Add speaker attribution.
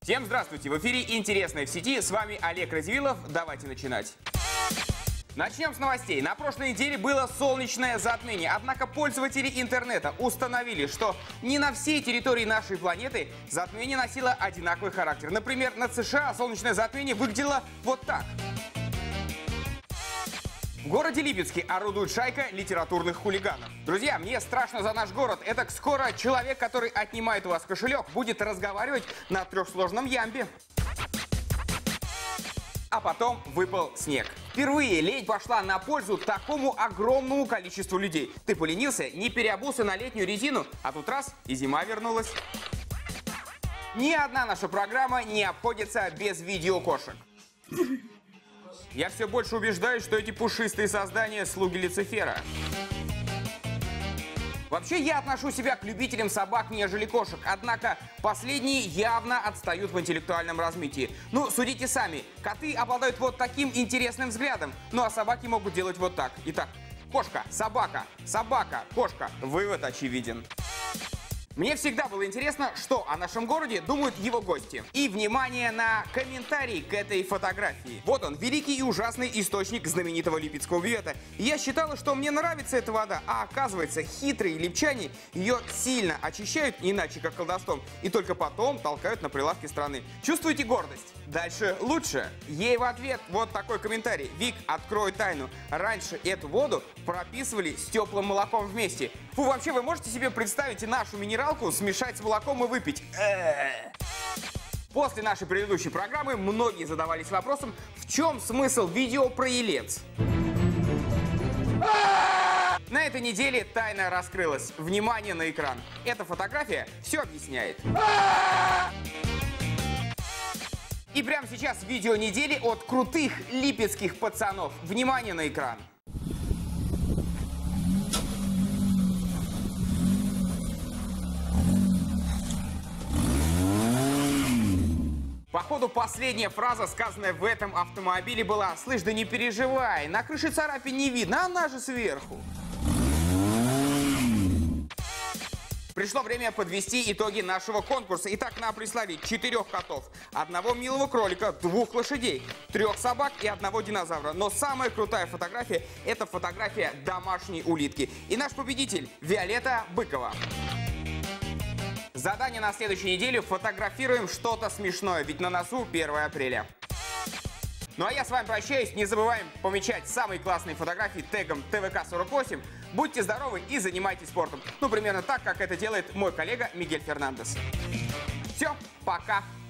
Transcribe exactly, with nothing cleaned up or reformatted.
Speaker 1: Всем здравствуйте! В эфире «Интересное в сети». С вами Олег Радзивиллов. Давайте начинать. Начнем с новостей. На прошлой неделе было солнечное затмение. Однако пользователи интернета установили, что не на всей территории нашей планеты затмение носило одинаковый характер. Например, над США солнечное затмение выглядело вот так. В городе Липецке орудует шайка литературных хулиганов. Друзья, мне страшно за наш город. Это скоро человек, который отнимает у вас кошелек, будет разговаривать на трехсложном ямбе. А потом выпал снег. Впервые лень пошла на пользу такому огромному количеству людей. Ты поленился, не переобулся на летнюю резину, а тут раз и зима вернулась. Ни одна наша программа не обходится без видеокошек. Я все больше убеждаюсь, что эти пушистые создания — слуги Люцифера. Вообще, я отношу себя к любителям собак, нежели кошек. Однако, последние явно отстают в интеллектуальном развитии. Ну, судите сами. Коты обладают вот таким интересным взглядом. Ну, а собаки могут делать вот так. Итак, кошка, собака, собака, кошка. Вывод очевиден. Мне всегда было интересно, что о нашем городе думают его гости. И внимание на комментарий к этой фотографии. Вот он, великий и ужасный источник знаменитого липецкого бювета. Я считала, что мне нравится эта вода, а оказывается, хитрые липчане ее сильно очищают, иначе как колдовством, и только потом толкают на прилавки страны. Чувствуете гордость? Дальше лучше. Ей в ответ вот такой комментарий. Вик, открой тайну. Раньше эту воду прописывали с теплым молоком вместе. Фу, вообще вы можете себе представить и нашу минералку смешать с молоком и выпить? После нашей предыдущей программы многие задавались вопросом, в чем смысл видео про Елец. На этой неделе тайна раскрылась. Внимание на экран. Эта фотография все объясняет. И прямо сейчас видео недели от крутых липецких пацанов. Внимание на экран. Походу, последняя фраза, сказанная в этом автомобиле, была: «Слышь, да не переживай, на крыше царапин не видно, она же сверху». Пришло время подвести итоги нашего конкурса. Итак, нам прислали четырех котов, одного милого кролика, двух лошадей, трех собак и одного динозавра. Но самая крутая фотография – это фотография домашней улитки. И наш победитель – Виолетта Быкова. Задание на следующую неделю: фотографируем что-то смешное, ведь на носу первое апреля. Ну а я с вами прощаюсь. Не забываем помечать самые классные фотографии тегом тэ вэ ка сорок восемь. Будьте здоровы и занимайтесь спортом. Ну, примерно так, как это делает мой коллега Мигель Фернандес. Все, пока.